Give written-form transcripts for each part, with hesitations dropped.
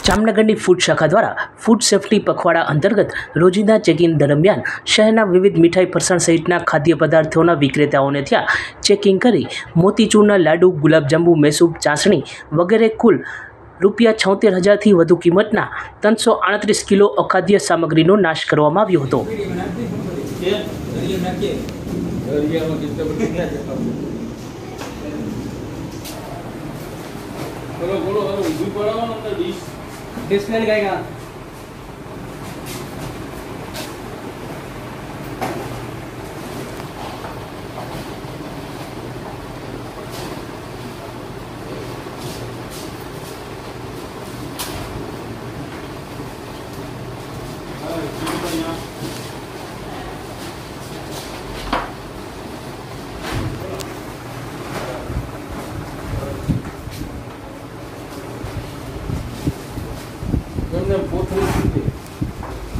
જામનગરની ફૂડ શાખા દ્વારા ફૂડ સેફ્ટી પખવાડા અંતર્ગત રોજિંદા ચેકિંગ દરમિયાન શહેરના વિવિધ મીઠાઈ ફરસાણ સહિતના ખાદ્ય પદાર્થોના વિક્રેતાઓને ત્યાં ચેકિંગ કરી મોતીચૂરના લાડુ, ગુલાબજાંબુ, મેસૂબ, ચાસણી વગેરે કુલ ₹76,000થી વધુ કિંમતના 338 કિલો અખાદ્ય સામગ્રીનો નાશ કરવામાં આવ્યો હતો. डिस्प्ले लगाएगा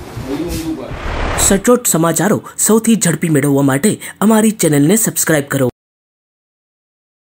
સચોટ સમાચારો સૌથી ઝડપી મેળવવા માટે અમારી ચેનલને સબસ્ક્રાઇબ કરો.